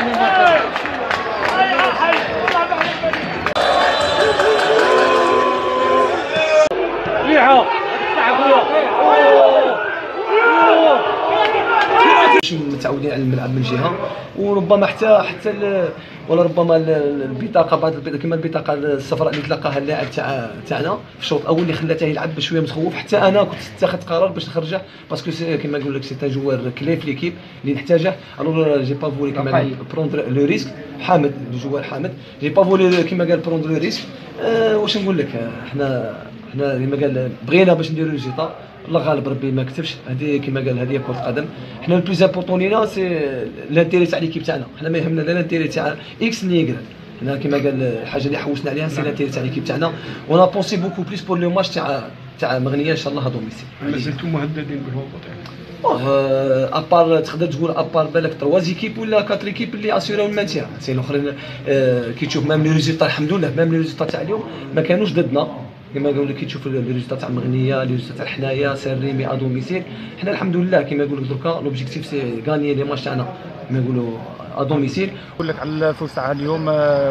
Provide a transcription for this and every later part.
متعودين على الملعب من جهه، وربما حتى ولا ربما البطاقه، بعض البطاقه كما البطاقه الصفراء اللي تلقاها اللاعب تاعنا في الشوط الاول اللي خلاته يلعب بشويه متخوف. حتى انا كنت اتخذ قرار باش نخرجه باسكو كما نقول لك سي ان جوار كلي في ليكيب اللي نحتاجه. الوغ جي با فولي كما بروندر لو ريسك. حامد الجوار حامد جي با فولي كما قال بروندر لو ريسك. واش نقول لك، حنا كما قال بغينا باش نديرو ريزولطا، الله غالب ربي ما كتبش. هذه كما قال هذه كرة القدم. حنا البلوز امبورطون لينا سي لانتيري تاع ليكيب تاعنا. حنا ما يهمنا لا لانتيري تاع اكس ني يكرا. حنا كما قال الحاجه اللي حوسنا عليها سي لانتيري تاع ليكيب تاعنا. ونا بونسي بوكو بليس بور لو ماتش تاع مغنيه ان شاء الله دوميسيل. مازلتم مهددين بالهبوط يعني؟ ابار تقدر تقول ابار بالك 3 زيكيب ولا 4 ايكيب اللي اسيراو المانتيا. سي الاخرين كي تشوف ميم لي ريزولطا الحمد لله، ميم لي ريزولطا تاع اليوم ما كانوش ضدنا. كما يقول لك كي تشوف لي ريزولطا تاع المغنيه، لي ريزولطا تاع حنايا سير ريمي ا دوميسيل. حنا الحمد لله كما يقول لك دركا لوبجيكتيف سي غاني لي ماتش تاعنا كما يقولوا ا دوميسيل. نقول لك على الفوز تاع اليوم،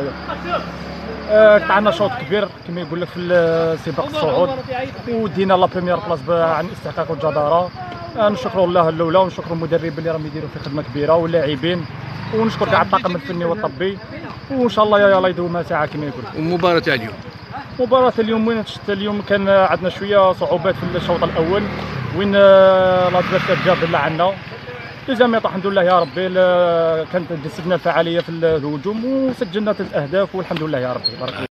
قطعنا شوط كبير كما يقول لك في سباق الصعود، ودينا لا بروميير بلاص عن استحقاق والجداره. نشكروا الله الاولى، ونشكروا المدرب اللي راهم يديروا في خدمه كبيره واللاعبين، ونشكر كاع الطاقم الفني والطبي، وان شاء الله يلا يدوم ساعه كما يقول. والمباراه تاع اليوم، مباراة اليوم وين شفت اليوم كان عندنا شويه صعوبات في الشوط الاول، وين لادفيرسير جاب لا عندنا. دوزيام ميطا الحمد لله يا ربي كانت جسدنا الفعاليه في الهجوم وسجلنا 3 اهداف والحمد لله يا ربي. بارك الله.